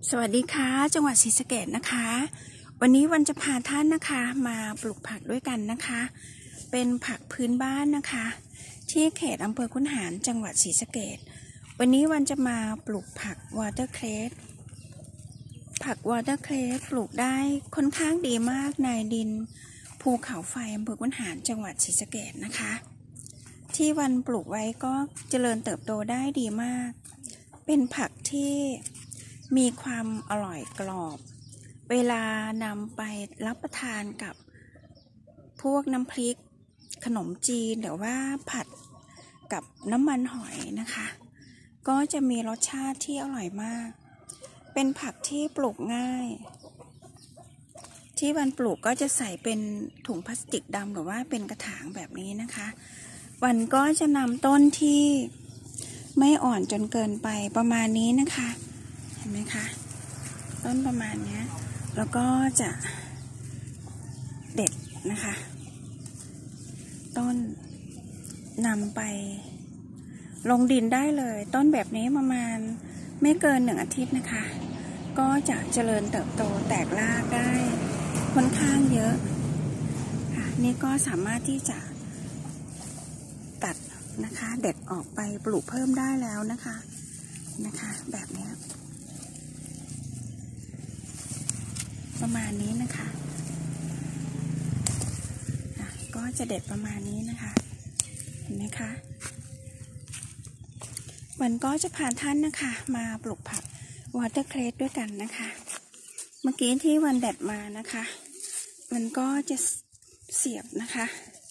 สวัสดีค่ะจังหวัดศรีสะเกษนะคะวันนี้วันจะพาท่านนะคะมาปลูกผักด้วยกันนะคะเป็นผักพื้นบ้านนะคะที่เขตอำเภอคุนหารจังหวัดศรีสะเกษวันนี้วันจะมาปลูกผักวอเตอร์เครสปลูกได้ค่อนข้างดีมากในดินภูเขาไฟอำเภอคุนหารจังหวัดศรีสะเกษนะคะที่วันปลูกไว้ก็เจริญเติบโตได้ดีมากเป็นผักที่มีความอร่อยกรอบเวลานำไปรับประทานกับพวกน้ำพริกขนมจีนหรือว่าผัดกับน้ำมันหอยนะคะก็จะมีรสชาติที่อร่อยมากเป็นผักที่ปลูกง่ายที่วันปลูกก็จะใส่เป็นถุงพลาสติกดำหรือว่าเป็นกระถางแบบนี้นะคะวันก็จะนำต้นที่ไม่อ่อนจนเกินไปประมาณนี้นะคะเห็นไหมคะต้นประมาณนี้แล้วก็จะเด็ดนะคะต้นนำไปลงดินได้เลยต้นแบบนี้ประมาณไม่เกิน1 อาทิตย์นะคะก็จะเจริญเติบโตแตกรากได้ค่อนข้างเยอะค่ะนี่ก็สามารถที่จะตัดนะคะเด็ดออกไปปลูกเพิ่มได้แล้วนะคะแบบนี้ประมาณนี้นะคะก็จะเด็ดประมาณนี้นะคะเห็นไหมคะวันก็จะพาท่านนะคะมาปลูกผักวอเตอร์เครสด้วยกันนะคะเมื่อกี้ที่วันเด็ดมานะคะมันก็จะเสียบนะคะ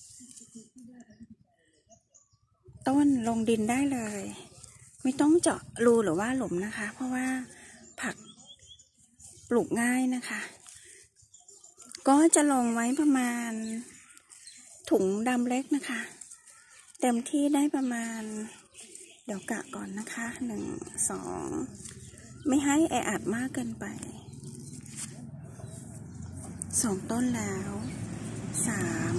ต้นลงดินได้เลยไม่ต้องเจาะรูหรือว่าหลุมนะคะเพราะว่าผักปลูกง่ายนะคะก็จะลงไว้ประมาณถุงดำเล็กนะคะเต็มที่ได้ประมาณเดี๋ยวกะก่อนนะคะ1 2ไม่ให้แออัดมากเกินไป2 ต้นแล้ว3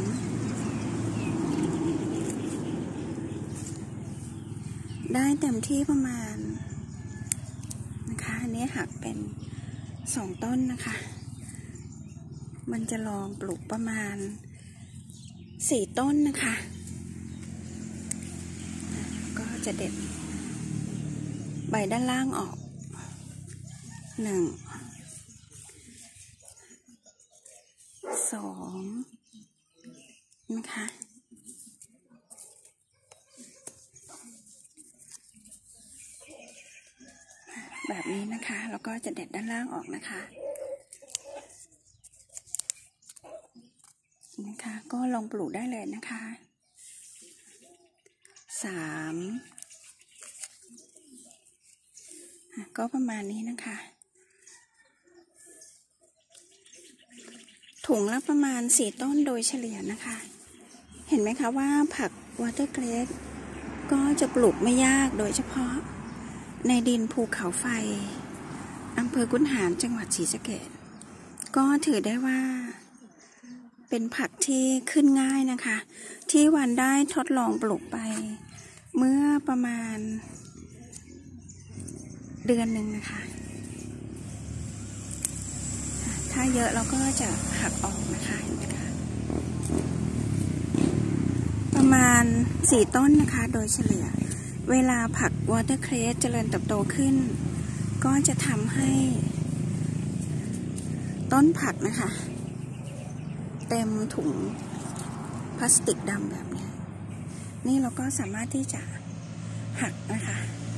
ได้เต็มที่ประมาณนะคะอันนี้หักเป็น2 ต้นนะคะมันจะลองปลูกประมาณ4 ต้นนะคะก็จะเด็ดใบด้านล่างออก1 2นะคะแบบนี้นะคะแล้วก็จะเด็ดด้านล่างออกนะคะก็ลองปลูกได้เลยนะคะ3ก็ประมาณนี้นะคะถุงละประมาณ4 ต้นโดยเฉลี่ยนะคะเห็นไหมคะว่าผักวอเตอร์เกรสก็จะปลูกไม่ยากโดยเฉพาะในดินภูเขาไฟอำเภอคุนหารจังหวัดศรีสะเกษก็ถือได้ว่าเป็นผักที่ขึ้นง่ายนะคะที่วันได้ทดลองปลูกไปเมื่อประมาณเดือนหนึ่งนะคะถ้าเยอะเราก็จะหักออกนะคะประมาณ4 ต้นนะคะโดยเฉลี่ยเวลาผักวอเตอร์เครสเจริญเติบโตขึ้นก็จะทำให้ต้นผักนะคะเต็มถุงพลาสติกดำแบบนี้นี่เราก็สามารถที่จะหักนะคะ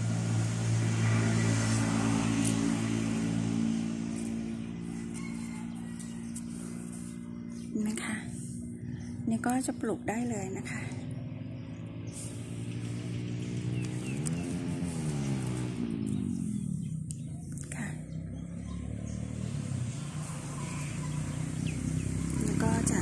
นี่ก็จะปลูกได้เลยนะคะค่ะแล้วก็จะ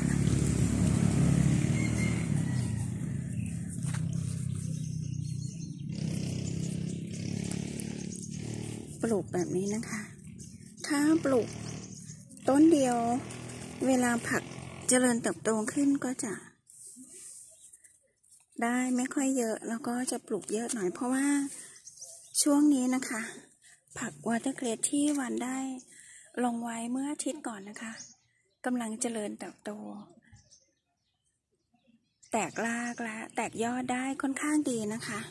ปลูกแบบนี้นะคะถ้าปลูกต้นเดียวเวลาผักเจริญเติบโตขึ้นก็จะได้ไม่ค่อยเยอะแล้วก็จะปลูกเยอะหน่อยเพราะว่าช่วงนี้นะคะผักวอเตอร์เกรดที่วันได้ลงไว้เมื่ออาทิตย์ก่อนนะคะกำลังเจริญเติบโตแตกรากและแตกยอดได้ค่อนข้างดีนะคะ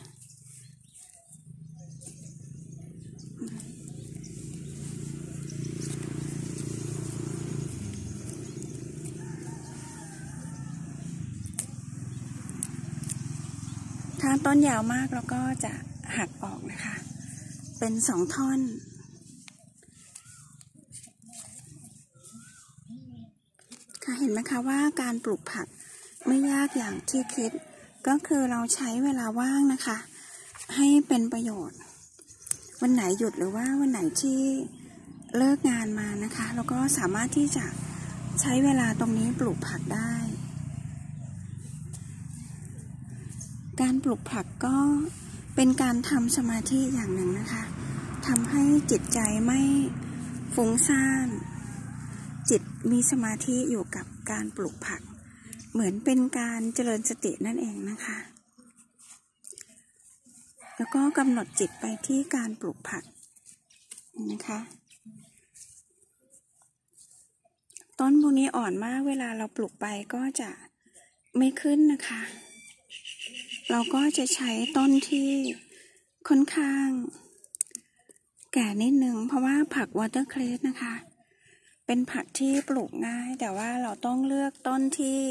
ถ้าต้นยาวมากเราก็จะหักออกนะคะเป็น2 ท่อนค่ะเห็นไหมคะว่าการปลูกผักไม่ยากอย่างที่คิดก็คือเราใช้เวลาว่างนะคะให้เป็นประโยชน์วันไหนหยุดหรือว่าวันไหนที่เลิกงานมานะคะเราก็สามารถที่จะใช้เวลาตรงนี้ปลูกผักได้การปลูกผักก็เป็นการทำสมาธิอย่างหนึ่งนะคะทำให้จิตใจไม่ฟุ้งซ่านจิตมีสมาธิอยู่กับการปลูกผักเหมือนเป็นการเจริญสตินั่นเองนะคะแล้วก็กำหนดจิตไปที่การปลูกผักนะคะต้นพวกนี้อ่อนมากเวลาเราปลูกไปก็จะไม่ขึ้นนะคะเราก็จะใช้ต้นที่ค่อนข้างแก่นิดนึงเพราะว่าผักวอเตอร์เครสนะคะเป็นผักที่ปลูกง่ายแต่ว่าเราต้องเลือกต้นที่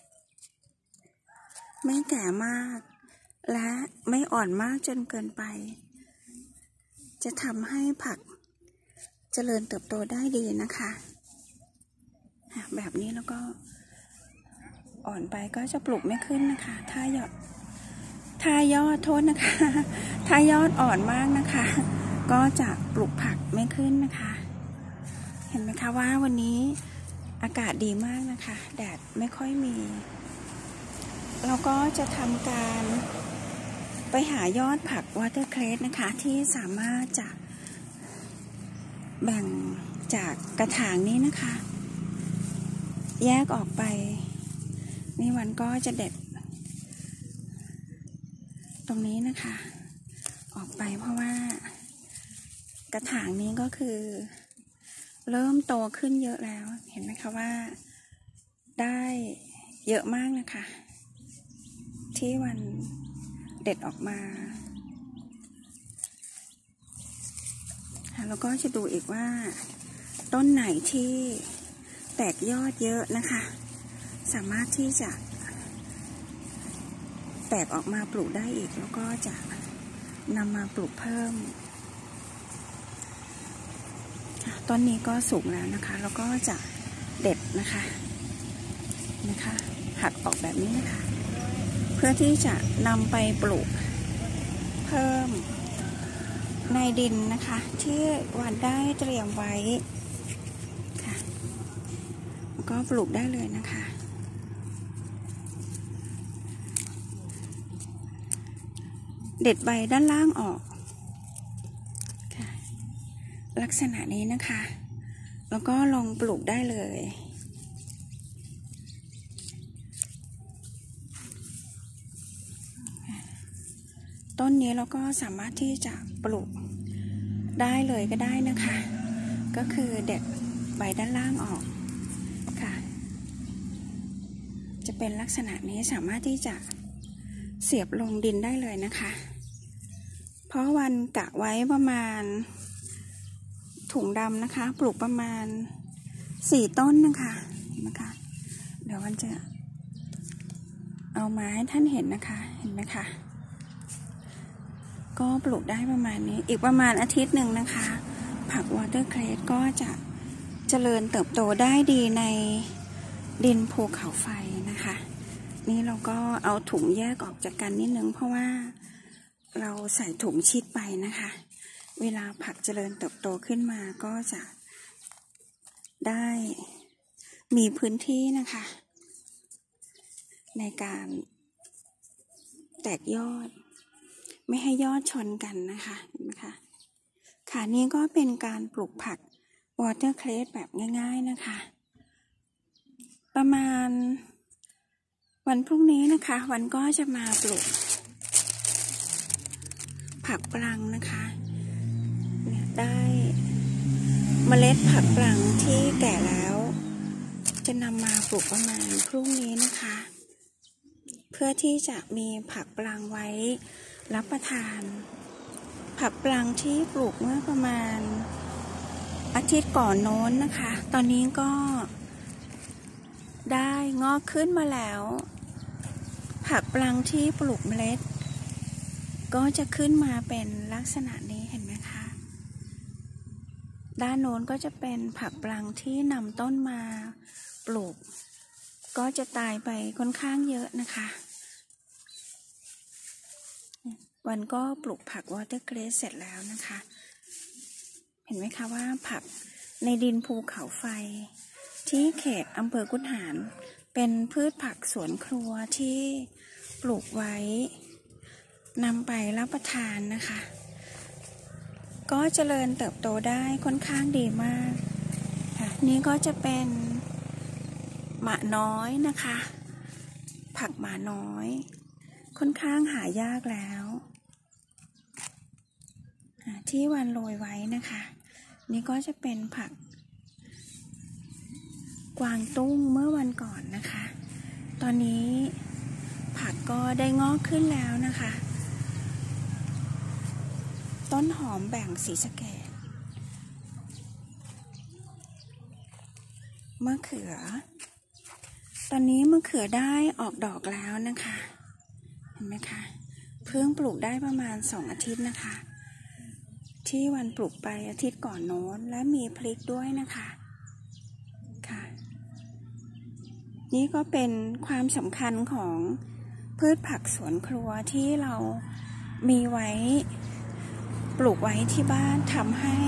ไม่แก่มากและไม่อ่อนมากจนเกินไปจะทำให้ผักเจริญเติบโตได้ดีนะคะแบบนี้แล้วก็อ่อนไปก็จะปลูกไม่ขึ้นนะคะถ้ายอดโทษนะคะถ้ายอดอ่อนมากนะคะก็จะปลูกผักไม่ขึ้นนะคะเห็นไหมคะว่าวันนี้อากาศดีมากนะคะแดดไม่ค่อยมีเราก็จะทำการไปหายอดผักวอเตอร์เครสนะคะที่สามารถจะแบ่งจากกระถางนี้นะคะแยกออกไปนี่วันก็จะเด็ดตรงนี้นะคะออกไปเพราะว่ากระถางนี้ก็คือเริ่มโตขึ้นเยอะแล้วเห็นไหมคะว่าได้เยอะมากนะคะที่วันเด็ดออกมาแล้วก็จะดูอีกว่าต้นไหนที่แตกยอดเยอะนะคะสามารถที่จะแตกออกมาปลูกได้อีกแล้วก็จะนำมาปลูกเพิ่มต้นนี้ก็สูงแล้วนะคะแล้วก็จะเด็ดนะคะหักออกแบบนี้นะคะเพื่อที่จะนำไปปลูกเพิ่มในดินนะคะที่วันได้เตรียมไว้ค่ะก็ปลูกได้เลยนะคะเด็ดใบด้านล่างออกค่ะลักษณะนี้นะคะแล้วก็ลองปลูกได้เลยต้นนี้เราก็สามารถที่จะปลูกได้เลยก็ได้นะคะก็คือเด็ดใบด้านล่างออกค่ะจะเป็นลักษณะนี้สามารถที่จะเสียบลงดินได้เลยนะคะเพราะวันกะไว้ประมาณถุงดำนะคะปลูกประมาณ4 ต้นนะคะเดี๋ยววันจะเอามาให้ท่านเห็นนะคะเห็นไหมคะก็ปลูกได้ประมาณนี้อีกประมาณอาทิตย์หนึ่งนะคะผักวอเตอร์เครสก็จะเจริญเติบโตได้ดีในดินภูเขาไฟนะคะนี่เราก็เอาถุงแยกออกจากกันนิดนึงเพราะว่าเราใส่ถุงชิดไปนะคะเวลาผักเจริญเติบโตขึ้นมาก็จะได้มีพื้นที่นะคะในการแตกยอดไม่ให้ยอดชนกันนะคะเห็นไหมคะค่ะนี้ก็เป็นการปลูกผักวอเตอร์เครสแบบง่ายๆนะคะประมาณวันพรุ่งนี้นะคะวันก็จะมาปลูกผักปลังนะคะเนี่ยได้เมล็ดผักปลังที่แก่แล้วจะนำมาปลูกประมาณพรุ่งนี้นะคะเพื่อที่จะมีผักปลังไว้รับประทานผักปลังที่ปลูกเมื่อประมาณอาทิตย์ก่อนโน้นนะคะตอนนี้ก็ได้งอกขึ้นมาแล้วผักปลังที่ปลูกเมล็ดก็จะขึ้นมาเป็นลักษณะนี้เห็นไหมคะด้านโน้นก็จะเป็นผักปลังที่นำต้นมาปลูกก็จะตายไปค่อนข้างเยอะนะคะวันก็ปลูกผักวอเตอร์เกรสเสร็จแล้วนะคะเห็นไหมคะว่าผักในดินภูเขาไฟที่เขตอำเภอกุฎหารเป็นพืชผักสวนครัวที่ปลูกไว้นำไปรับประทานนะคะก็เจริญเติบโตได้ค่อนข้างดีมากนี่ก็จะเป็นหมาน้อยนะคะผักหมาน้อยค่อนข้างหายากแล้วที่วันโรยไว้นะคะนี่ก็จะเป็นผักกวางตุ้งเมื่อวันก่อนนะคะตอนนี้ผักก็ได้งอกขึ้นแล้วนะคะต้นหอมแบ่งศรีสะเกษมะเขือตอนนี้มะเขือได้ออกดอกแล้วนะคะเห็นไหมคะเพิ่งปลูกได้ประมาณ2 อาทิตย์นะคะที่วันปลูกไปอาทิตย์ก่อนโน้นและมีพริกด้วยนะคะค่ะนี่ก็เป็นความสำคัญของพืชผักสวนครัวที่เรามีไว้ปลูกไว้ที่บ้านทำให้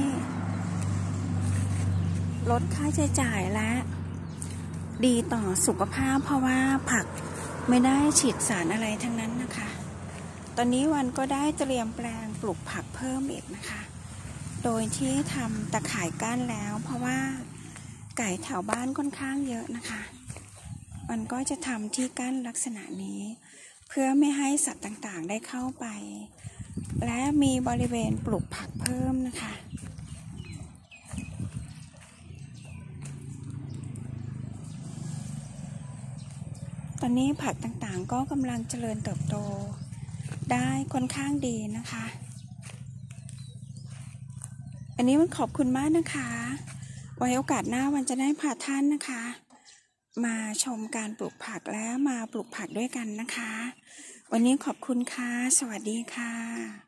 ลดค่าใช้จ่ายและดีต่อสุขภาพเพราะว่าผักไม่ได้ฉีดสารอะไรทั้งนั้นนะคะตอนนี้วันก็ได้เตรียมแปลงปลูกผักเพิ่มอีกนะคะโดยที่ทำตะข่ายกั้นแล้วเพราะว่าไก่แถวบ้านค่อนข้างเยอะนะคะมันก็จะทำที่กั้นลักษณะนี้เพื่อไม่ให้สัตว์ต่างๆได้เข้าไปและมีบริเวณปลูกผักเพิ่มนะคะตอนนี้ผักต่างๆก็กำลังเจริญเติบโตได้ค่อนข้างดีนะคะอันนี้มันขอบคุณมากนะคะไว้โอกาสหน้าวันจะได้พาท่านนะคะมาชมการปลูกผักและมาปลูกผักด้วยกันนะคะวันนี้ขอบคุณค่ะสวัสดีค่ะ